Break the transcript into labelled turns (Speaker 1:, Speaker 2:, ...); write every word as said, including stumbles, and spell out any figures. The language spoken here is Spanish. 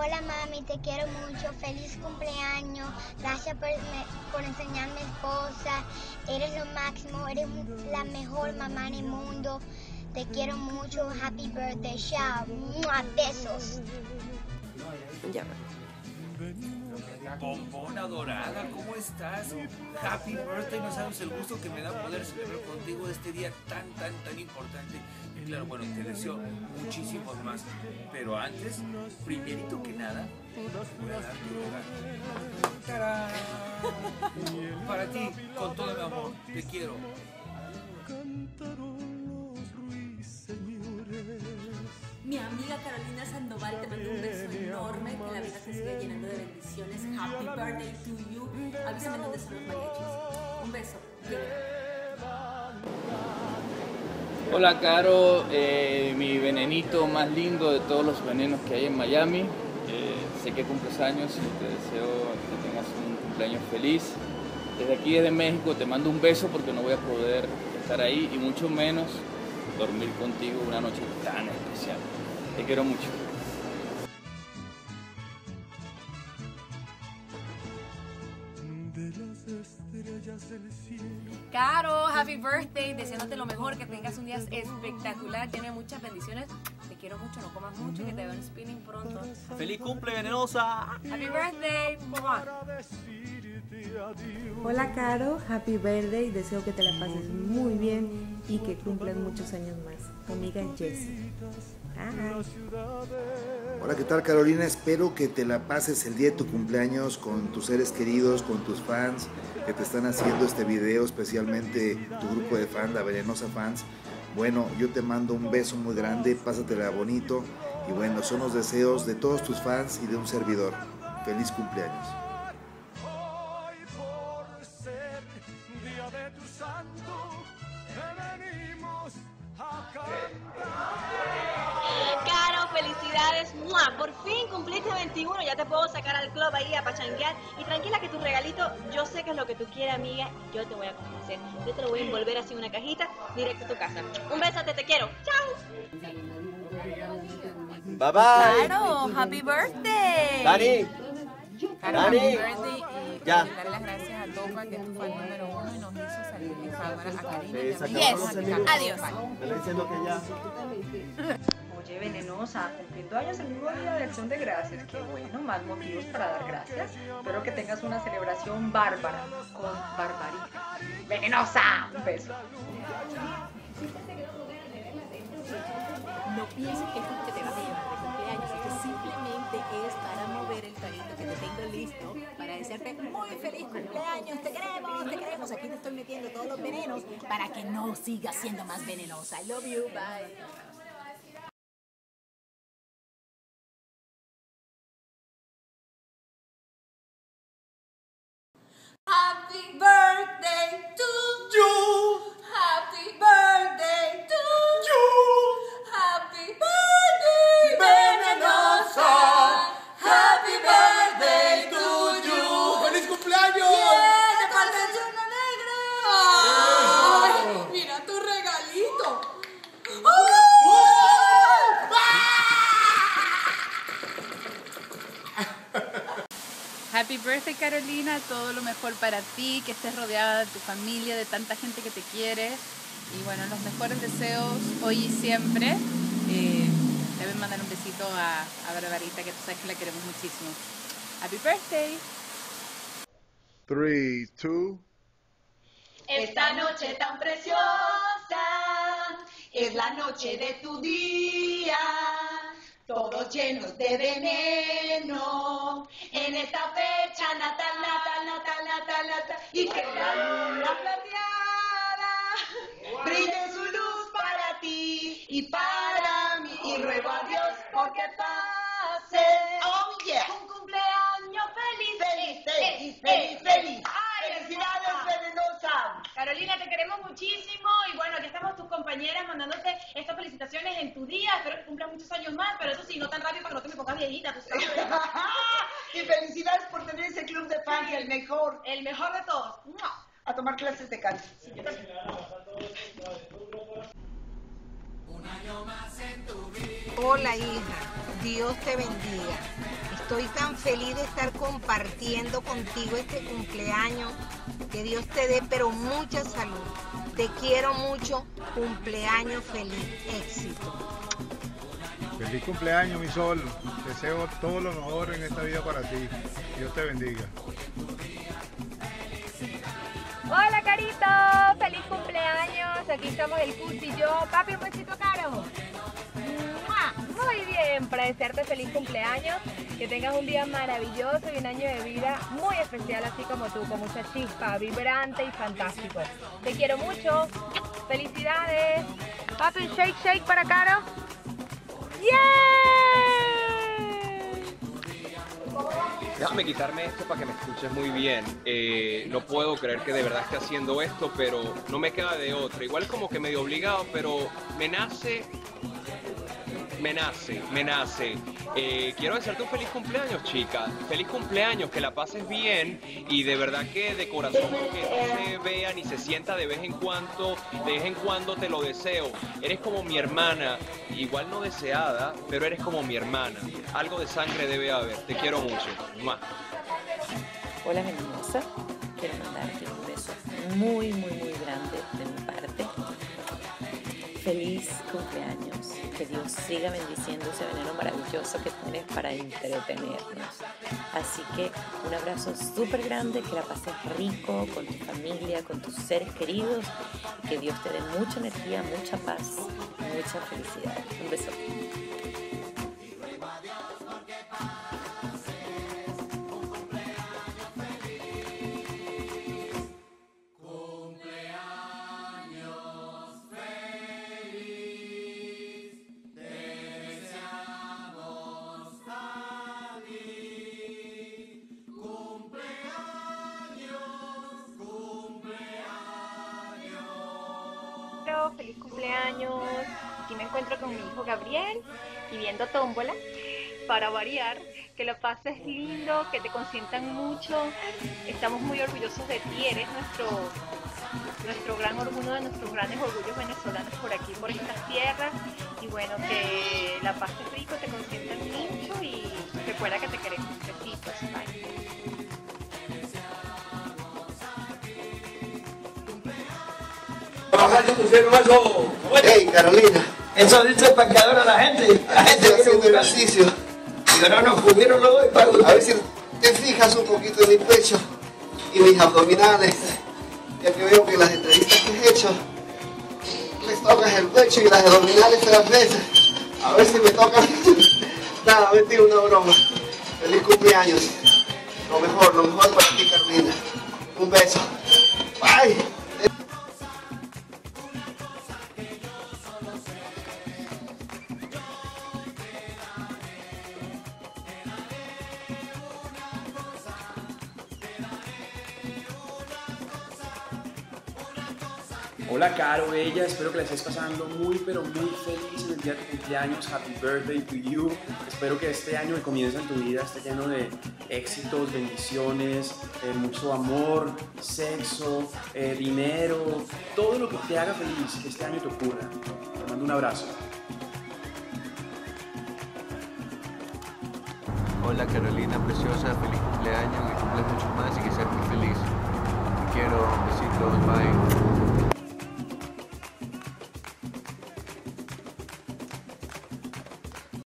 Speaker 1: Hola mami, te quiero mucho, feliz cumpleaños, gracias por, me, por enseñarme esposa, eres lo máximo, eres la mejor mamá en el mundo, te quiero mucho, happy birthday, chao, besos.
Speaker 2: Ya.
Speaker 3: Bombona dorada, ¿cómo estás? Happy birthday, no sabes el gusto que me da poder celebrar contigo este día tan, tan, tan importante. Y claro, bueno, te deseo muchísimos más. Pero antes, primerito que nada, voy a dar tu regalo. ¡Tarán! Para ti, con todo mi amor, te quiero.
Speaker 2: Mi amiga Carolina Sandoval te manda un beso enorme, que la vida te siga llenando de bendiciones. Happy birthday to you. Avísame dónde son los mariachis. Un beso.
Speaker 4: Hola Caro, eh, mi venenito más lindo de todos los venenos que hay en Miami. Eh, sé que cumples años y te deseo que tengas un cumpleaños feliz. Desde aquí, desde México, te mando un beso porque no voy a poder estar ahí y mucho menos dormir contigo una noche tan especial. Te quiero mucho.
Speaker 2: Caro, happy birthday, deseándote lo mejor, que tengas un día espectacular, tiene muchas bendiciones. Te quiero mucho, no comas mucho, que te veo en spinning pronto.
Speaker 5: ¡Feliz cumple, venenosa!
Speaker 2: Happy birthday.
Speaker 6: Hola Caro, happy birthday, deseo que te la pases muy bien y que cumplas muchos años más. Tu amiga Jessie.
Speaker 7: Hola, ¿qué tal Carolina? Espero que te la pases el día de tu cumpleaños con tus seres queridos, con tus fans que te están haciendo este video, especialmente tu grupo de fans, la Venenosa Fans. Bueno, yo te mando un beso muy grande, pásatela bonito y bueno, son los deseos de todos tus fans y de un servidor. Feliz cumpleaños.
Speaker 8: Caro, felicidades, ¡mua! Por fin cumpliste veintiuno, ya te puedo sacar al club ahí a pachanguear. Y tranquila que tu regalito, yo sé que es lo que tú quieres, amiga, y yo te voy a complacer. Yo te lo voy a envolver así en una cajita, directo a tu casa. Un besote, te quiero. ¡Chao!
Speaker 5: Bye bye.
Speaker 2: Claro, happy birthday.
Speaker 5: Dani.
Speaker 2: Caro,
Speaker 5: Dani.
Speaker 2: happy birthday y
Speaker 5: Ya.
Speaker 2: darle las gracias a Topa, que tú fue el número uno y nos hizo salir en cámara a Karina.
Speaker 5: Sí, se
Speaker 2: Yes.
Speaker 5: acabaron los minutos.
Speaker 2: Adiós.
Speaker 5: Me está diciendo que ya.
Speaker 9: Oye, Venenosa, cumpliendo años el mismo día de Acción de Gracias. Qué bueno, más motivos para dar gracias. Espero que tengas una celebración bárbara con Barbarita. Venenosa, un beso.
Speaker 2: No pienses que esto que te vas a llevar de cumpleaños, esto simplemente es para mover el carrito que te tengo listo para desearte muy feliz cumpleaños. Te queremos, te queremos. Aquí te estoy metiendo todos los venenos para que no sigas siendo más venenosa. I love you. Bye. Happy birthday to you. Happy birthday to you. Happy birthday, venenosa. Happy birthday to you.
Speaker 5: ¡Feliz cumpleaños!
Speaker 2: Yeah, de parte de Churno Negro. Ay, mira tu regalito.
Speaker 10: Happy birthday Carolina, todo lo mejor para ti, que estés rodeada de tu familia, de tanta gente que te quiere y bueno, los mejores deseos hoy y siempre. Eh, deben mandar un besito a, a Barbarita, que tú sabes que la queremos muchísimo. Happy birthday.
Speaker 11: Three, two.
Speaker 8: Esta noche tan preciosa es la noche de tu día. Todos llenos de veneno, en esta fecha natal, natal, natal, natal, natal, y que la luna plateada brille su luz para ti y para mí, y ruego a Dios porque pase, oh yeah, un cumpleaños feliz, feliz, feliz, feliz, feliz. ¡Felicidades, Venenosa! Carolina, te queremos muchísimo y bueno, aquí estamos tus compañeras mandándote estas felicitaciones en tu día. Espero que cumplas muchos años más, pero eso sí, no tan rápido para que no te me pongas viejita, tú sabes.
Speaker 9: Y felicidades por tener ese club de fans, el mejor.
Speaker 8: El mejor de todos.
Speaker 9: A tomar clases de canto. Sí, yo también.
Speaker 12: Hola hija, Dios te bendiga.
Speaker 11: Estoy tan feliz de estar compartiendo contigo este cumpleaños. Que Dios te dé, pero mucha salud. Te quiero mucho. Cumpleaños feliz. Éxito.
Speaker 12: Feliz cumpleaños, mi sol. Deseo todo lo mejor en esta vida para ti. Dios te bendiga.
Speaker 13: Hola, Carito. Feliz cumpleaños. Aquí estamos el Cuti y yo. Papi, un besito, Caro. ¡Mua! Muy bien, para desearte feliz cumpleaños, que tengas un día maravilloso y un año de vida muy especial, así como tú, con mucha chispa, vibrante y fantástico. Te quiero mucho. Felicidades. Papi, shake, shake para Caro.
Speaker 14: Déjame quitarme esto para que me escuches muy bien. Eh, no puedo creer que de verdad esté haciendo esto, pero no me queda de otra. Igual como que medio obligado, pero me nace, me nace, me nace. Eh, quiero desearte un feliz cumpleaños, chica. Feliz cumpleaños, que la pases bien y de verdad que de corazón que no se vea ni se sienta de vez en cuando, de vez en cuando te lo deseo. Eres como mi hermana, igual no deseada, pero eres como mi hermana. Algo de sangre debe haber. Te quiero mucho. ¡Mua!
Speaker 15: Hola, venenosa. Quiero mandarte un beso muy, muy, muy grande de mi parte. Feliz cumpleaños. Que Dios siga bendiciendo ese veneno maravilloso que tienes para entretenernos. Así que un abrazo súper grande, que la pases rico con tu familia, con tus seres queridos. Que Dios te dé mucha energía, mucha paz, mucha felicidad. Un beso.
Speaker 13: Feliz cumpleaños. Aquí me encuentro con mi hijo Gabriel y viendo tómbola para variar. Que lo pases lindo, que te consientan mucho. Estamos muy orgullosos de ti, eres nuestro nuestro gran orgullo, uno de nuestros grandes orgullos venezolanos por aquí, por estas tierras. Y bueno, que la pases rico, te consientan mucho y recuerda que te queremos. Besitos, bye.
Speaker 16: Hey, Carolina. Eso dice para que adora la gente. La gente quiere haciendo ejercicio. Y ahora nos pudieron lo doy para a ver si te fijas un poquito en mi pecho y mis abdominales. Ya que veo que las entrevistas que he hecho les tocas el pecho y las abdominales se las ves. A ver si me tocan. Nada, mentira, una broma. Feliz cumpleaños. Lo mejor, lo mejor para ti, Carolina. Un beso. Bye.
Speaker 17: Hola Caro, bella, espero que la estés pasando muy pero muy feliz en el día de tu cumpleaños. Happy birthday to you. Espero que este año que comienza en tu vida esté lleno de éxitos, bendiciones, eh, mucho amor, sexo, eh, dinero, todo lo que te haga feliz, que este año te ocurra. Te mando un abrazo.
Speaker 18: Hola Carolina preciosa, feliz cumpleaños, que cumplas mucho más y que seas muy feliz. Te quiero, besitos, bye.